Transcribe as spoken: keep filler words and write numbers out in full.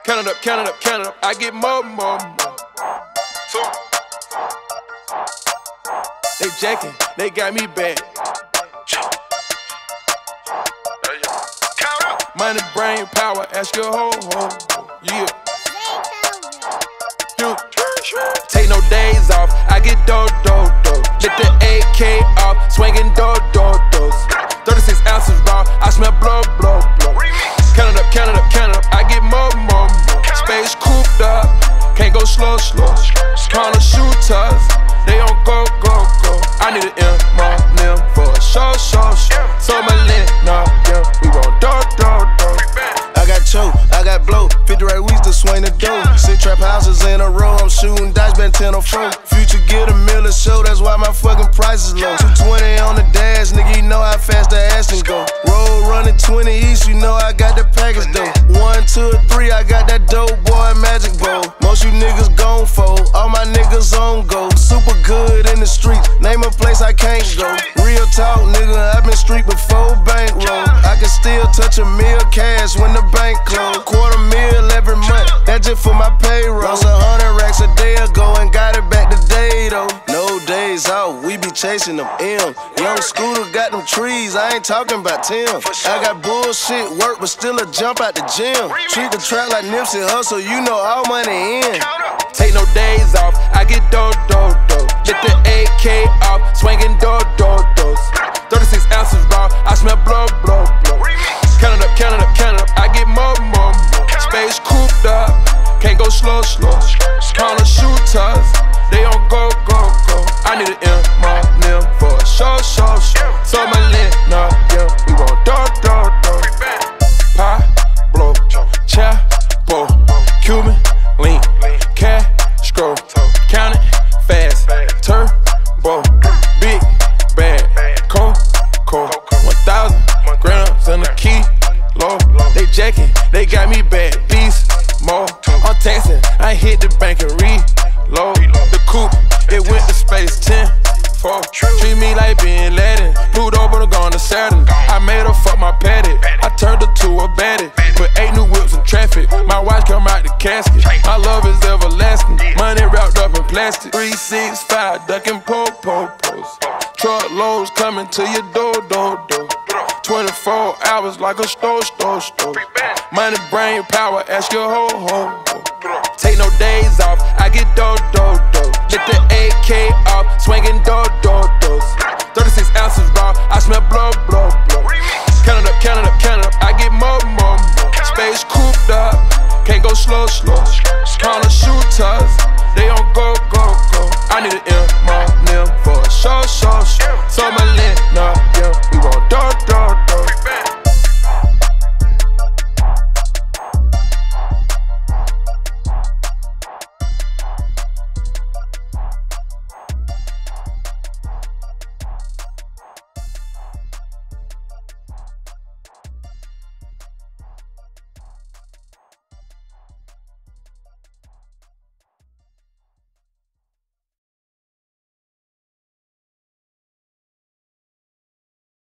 Count it up, count it up, count it up. I get more, more, more. So, they jacking, they got me bad. Money, brain, power, ask your hoe, hoe, yeah. You take no days off, I get do, do, do. Let the A K off, swinging do, do, dos. thirty-six ounces raw, I smell blow, blow, blow. Count it up, count it up, count it up, I get more, more, more. Space cooped up, can't go slow, slow. Corner shooters, they don't go, go, go. I need an M, more, them for a show, show, show. So my lit, nah, yeah, we won't do, do, do. I got choke, I got blow, fifty right weeks to swing the dough. Six trap houses in a row, I'm shooting dice, been ten or four. Future get a million show, that's why my fucking price is low. two twenty on the dash, nigga, you know how fast the ass can go. Roll running twenty east, you know I got the package though. One, two, three, I got that dope boy magic bowl. Most you niggas gon' fold, all my niggas on go. Super good in the streets, name a place I can't go. Real talk, nigga, I been street before bankroll. I can still touch a meal cash when the bank close. Quarter meal every month, that's just for my payroll. Lost a hundred racks a day ago and got it back today though. No days out, we be chasing them M. Young Scooter got them trees, I ain't talking about Tim. I got bullshit work, but still a jump out the gym. Treat the trap like Nipsey Hussle, you know all money in. Take no days off, I get do, do, do. Let the A K off, swinging do, do, dos. thirty-six ounces raw, I smell blow, blow, blow. Count it up, count it up, count it up, I get more, more, more. Space cooped up, can't go slow, slow. Corner shooters, they don't go, go, go. I need an M, more, them for a show, show, show. So my lit, nah, yeah, we won't do, do, do. Pie, blow, chapo, Cuban, lean, cash, scroll, count it, fast, turbo, big, bad, coco, one thousand grams in the key, low. They jacking, they got me bad, beast, more. I'm texting, I hit the bank and reload. The coupe, it went to space, ten, four. Treat me like Bin Laden, Pluto, but I'm gone to Saturn. I made her fuck my paddock, I turned her to a baddie. Put eight new whips in traffic, my watch come out the casket. My love is everlasting, money wrapped up in plastic. Three, six, five, ducking po, po, pos. Truck loads coming to your door, door, door. twenty-four hours like a store, store, store. Money, brain, power, ask your hoe, hoe, hoe. Take no days off, I get do, do, do. Let the A K off, swinging do, do, dos. thirty-six ounces raw, I smell